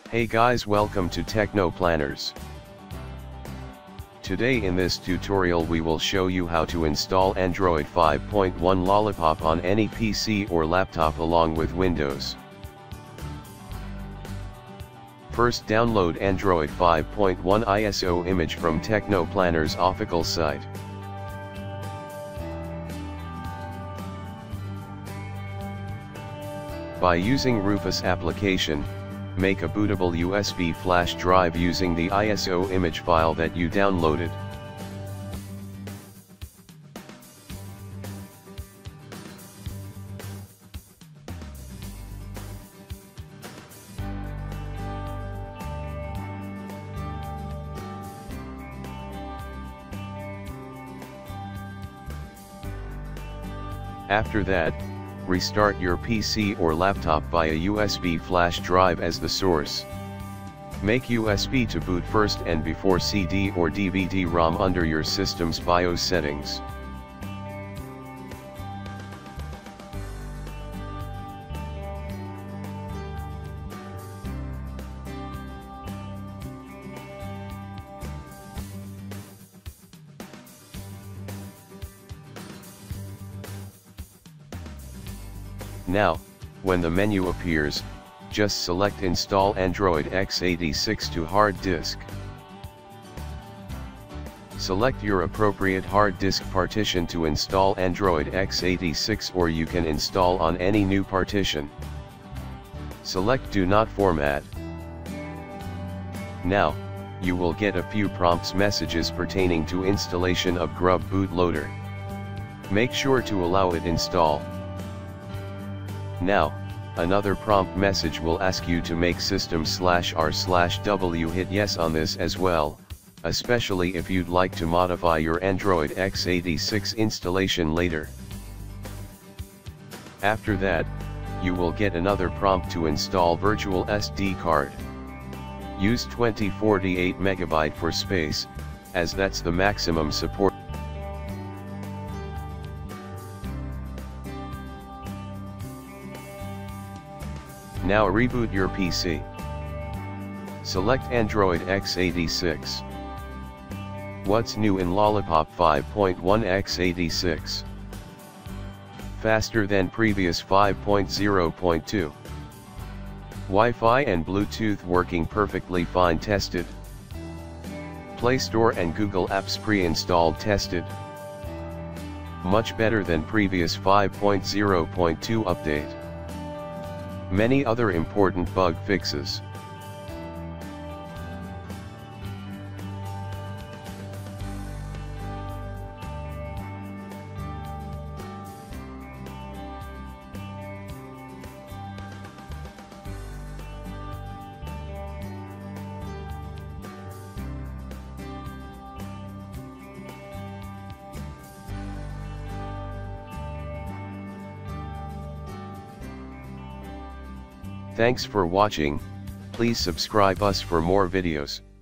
Hey guys, welcome to Techno Planners. Today in this tutorial we will show you how to install Android 5.1 Lollipop on any PC or laptop along with Windows. First, download Android 5.1 ISO image from Techno Planners official site. By using Rufus application, make a bootable USB flash drive using the ISO image file that you downloaded. After that, restart your PC or laptop via USB flash drive as the source. Make USB to boot first and before CD or DVD-ROM under your system's BIOS settings. Now, when the menu appears, just select Install Android x86 to hard disk. Select your appropriate hard disk partition to install Android x86, or you can install on any new partition. Select Do Not Format. Now, you will get a few prompts messages pertaining to installation of Grub bootloader. Make sure to allow it install. Now, another prompt message will ask you to make system/r/w hit yes on this as well, especially if you'd like to modify your Android x86 installation later. After that, you will get another prompt to install virtual SD card. Use 2048 MB for space, as that's the maximum support. Now reboot your PC. Select Android x86. What's new in Lollipop 5.1 x86? Faster than previous 5.0.2. Wi-Fi and Bluetooth working perfectly fine tested. Play Store and Google Apps pre-installed tested. Much better than previous 5.0.2 update. Many other important bug fixes. Thanks for watching. Please subscribe us for more videos.